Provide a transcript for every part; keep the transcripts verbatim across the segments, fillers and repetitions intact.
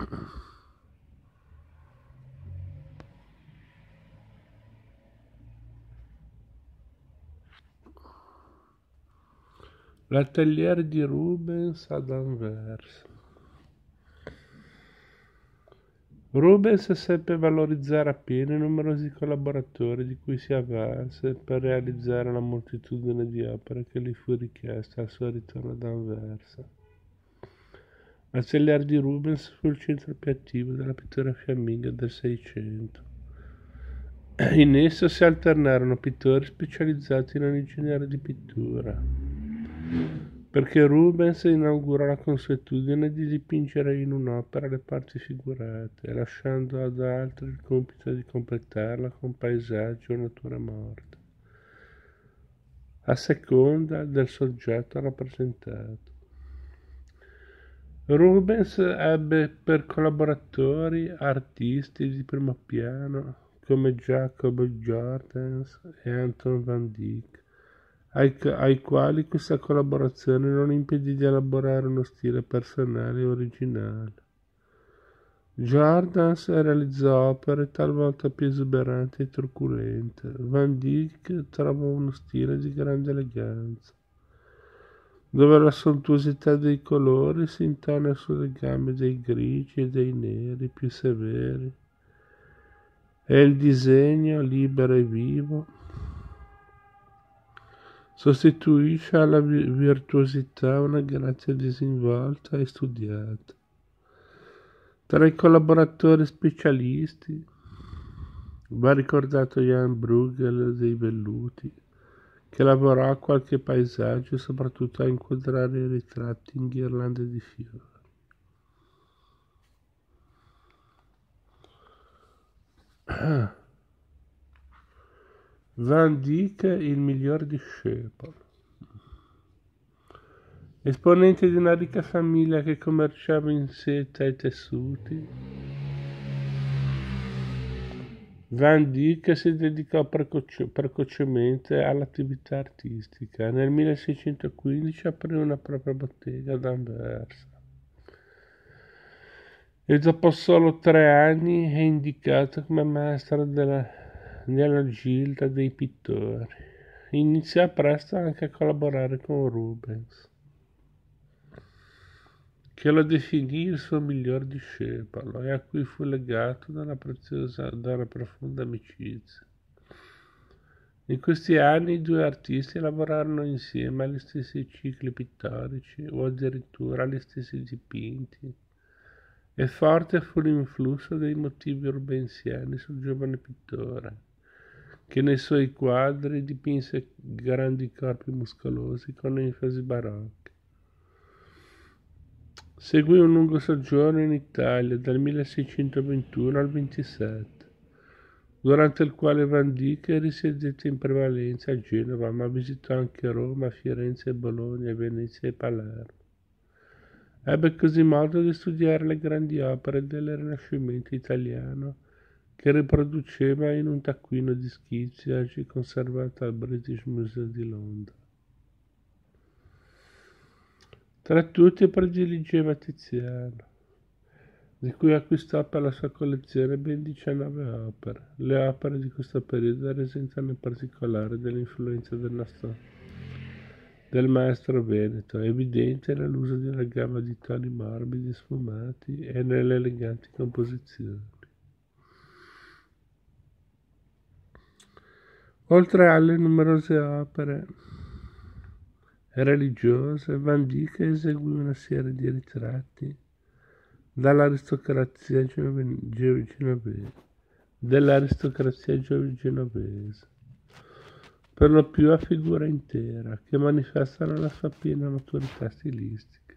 L'atelier di Rubens ad Anvers. Rubens seppe valorizzare appieno i numerosi collaboratori di cui si avvalse per realizzare la moltitudine di opere che gli fu richiesta al suo ritorno ad Anversa. L'atelier di Rubens fu il centro più attivo della pittura fiamminga del Seicento. In esso si alternarono pittori specializzati in ogni genere di pittura, perché Rubens inaugurò la consuetudine di dipingere in un'opera le parti figurate, lasciando ad altri il compito di completarla con paesaggi o nature morte, a seconda del soggetto rappresentato. Rubens ebbe per collaboratori artisti di primo piano come Jacob Jordaens e Anton van Dyck, ai, ai quali questa collaborazione non impedì di elaborare uno stile personale e originale. Jordaens realizzò opere talvolta più esuberanti e truculente. Van Dyck trovò uno stile di grande eleganza, dove la sontuosità dei colori si intona sulle gambe dei grigi e dei neri più severi, e il disegno, libero e vivo, sostituisce alla virtuosità una grazia disinvolta e studiata. Tra i collaboratori specialisti va ricordato Jan Bruegel dei Velluti, che lavorò a qualche paesaggio e soprattutto a inquadrare i ritratti in ghirlande di fiori. Van Dyck, il miglior discepolo. Esponente di una ricca famiglia che commerciava in seta e tessuti, Van Dyck si dedicò precoce, precocemente all'attività artistica. Nel milleseicentoquindici aprì una propria bottega ad Anversa e dopo solo tre anni è indicato come maestro della, nella gilda dei pittori. Iniziò presto anche a collaborare con Rubens, che lo definì il suo miglior discepolo e a cui fu legato da una preziosa, da una profonda amicizia. In questi anni i due artisti lavorarono insieme agli stessi cicli pittorici o addirittura agli stessi dipinti, e forte fu l'influsso dei motivi rubensiani sul giovane pittore, che nei suoi quadri dipinse grandi corpi muscolosi con enfasi barocche. Seguì un lungo soggiorno in Italia dal milleseicentoventuno al ventisette, durante il quale Van Dyck risiedette in prevalenza a Genova, ma visitò anche Roma, Firenze, Bologna, Venezia e Palermo. Ebbe così modo di studiare le grandi opere del Rinascimento italiano, che riproduceva in un taccuino di schizzi oggi conservato al British Museum di Londra. Tra tutti prediligeva Tiziano, di cui acquistò per la sua collezione ben diciannove opere. Le opere di questo periodo risentano in particolare dell'influenza del nostro del maestro veneto, è evidente nell'uso di una gamma di toni morbidi sfumati e nelle eleganti composizioni. Oltre alle numerose opere religiose, Van Dyck eseguì una serie di ritratti dall'aristocrazia genovese, dell'aristocrazia genovese, per lo più a figura intera, che manifestano la sua piena maturità stilistica.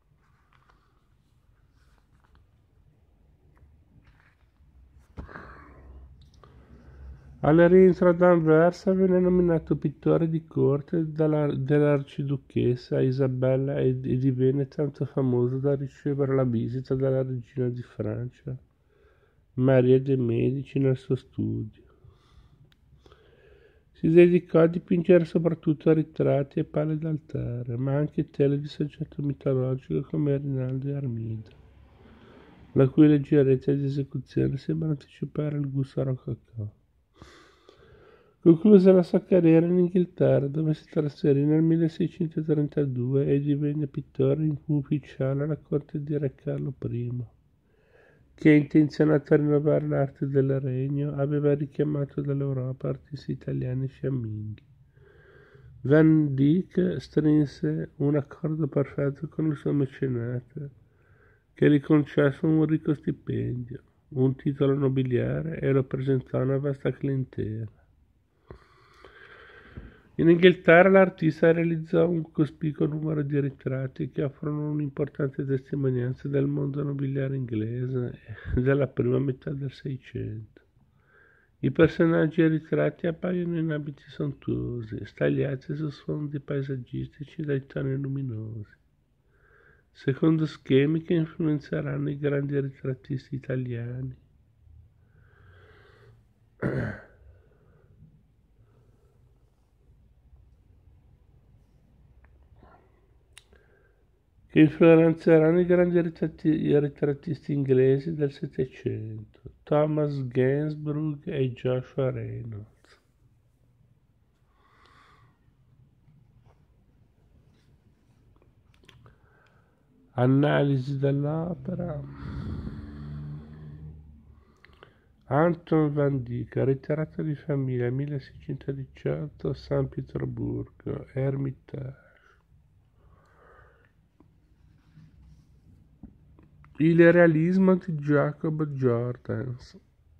Al rientro ad Anversa venne nominato pittore di corte dalla, dell'arciduchessa Isabella e, e divenne tanto famoso da ricevere la visita della regina di Francia, Maria de' Medici, nel suo studio. Si dedicò a dipingere soprattutto ritratti e pale d'altare, ma anche tele di soggetto mitologico come Rinaldo e Armida. la cui leggerezza di esecuzione sembra anticipare il gusto rococò. Concluse la sua carriera in Inghilterra, dove si trasferì nel milleseicentotrentadue e divenne pittore ufficiale alla corte di Re Carlo I, che, intenzionato a rinnovare l'arte del regno, aveva richiamato dall'Europa artisti italiani fiamminghi. Van Dyck strinse un accordo perfetto con il suo mecenate, che gli concesse un ricco stipendio, un titolo nobiliare e lo presentò a una vasta clientela. In Inghilterra l'artista realizzò un cospicuo numero di ritratti che offrono un'importante testimonianza del mondo nobiliare inglese della prima metà del Seicento. I personaggi ritratti appaiono in abiti sontuosi, stagliati su sfondi paesaggistici dai toni luminosi, secondo schemi che influenzeranno i grandi ritrattisti italiani. che influenzeranno i grandi ritratti, i ritrattisti inglesi del Settecento, Thomas Gainsborough e Joshua Reynolds. Analisi dell'opera. Anton van Dyck, ritratto di famiglia milleseicentodiciotto, San Pietroburgo, Ermitage. Il realismo di Jacob Jordaens.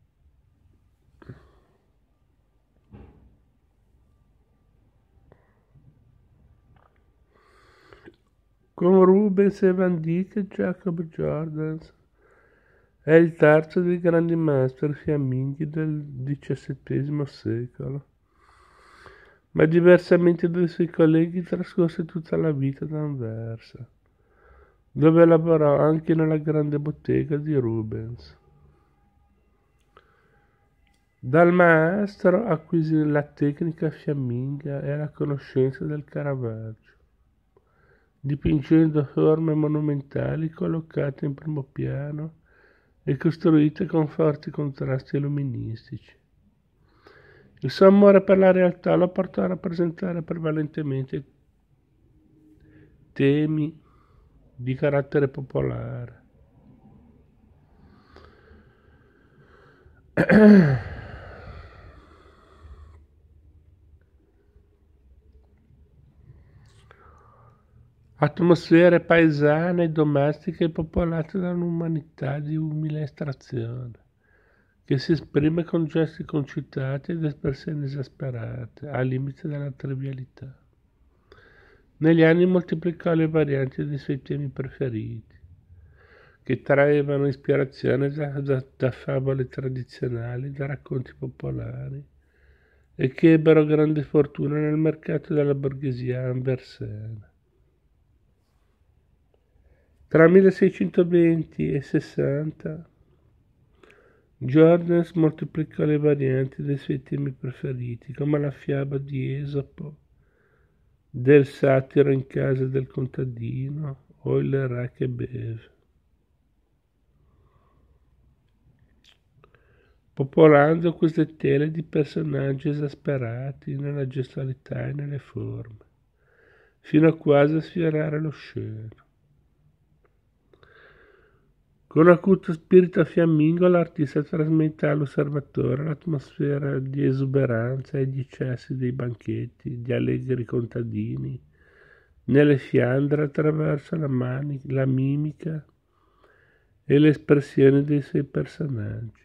Con Rubens e Van Dyck, Jacob Jordaens è il terzo dei grandi maestri fiamminghi del diciassettesimo secolo, ma diversamente dai suoi colleghi trascorse tutta la vita ad Anversa, dove lavorò anche nella grande bottega di Rubens. Dal maestro acquisì la tecnica fiamminga e la conoscenza del Caravaggio, dipingendo forme monumentali collocate in primo piano e costruite con forti contrasti luministici. Il suo amore per la realtà lo portò a rappresentare prevalentemente temi di carattere popolare. Atmosfere paesane e domestiche popolate da un'umanità di umile estrazione, che si esprime con gesti concitati ed espressioni esasperate, al limite della trivialità. Negli anni moltiplicò le varianti dei suoi temi preferiti, che traevano ispirazione da, da, da favole tradizionali, da racconti popolari, e che ebbero grande fortuna nel mercato della borghesia anversena. Tra milleseicentoventi e sessanta Jordaens moltiplicò le varianti dei suoi temi preferiti, come la fiaba di Esopo, del satiro in casa del contadino o il re che beve, popolando queste tele di personaggi esasperati nella gestualità e nelle forme, fino a quasi a sfiorare lo sceno. Con acuto spirito fiammingo l'artista trasmette all'osservatore l'atmosfera di esuberanza e di eccessi dei banchetti, di allegri contadini, nelle Fiandre attraverso la, mani, la mimica e le espressioni dei suoi personaggi.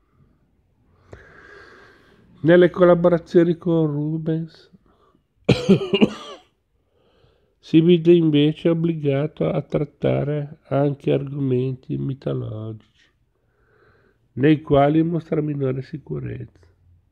Nelle collaborazioni con Rubens si vide invece obbligato a trattare anche argomenti mitologici, nei quali mostra minore sicurezza.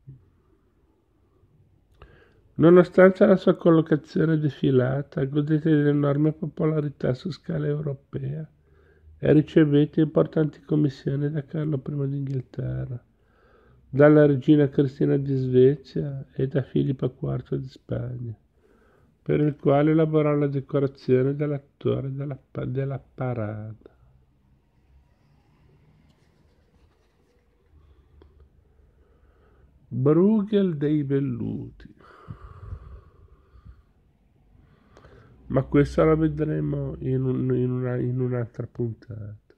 Nonostante la sua collocazione defilata, godette di un'enorme popolarità su scala europea e ricevette importanti commissioni da Carlo I d'Inghilterra, dalla regina Cristina di Svezia e da Filippo quarto di Spagna, per il quale lavorò alla decorazione dell'attore della, della parata. Bruegel dei velluti. Ma questo la vedremo in, un, in, una, in un'altra puntata.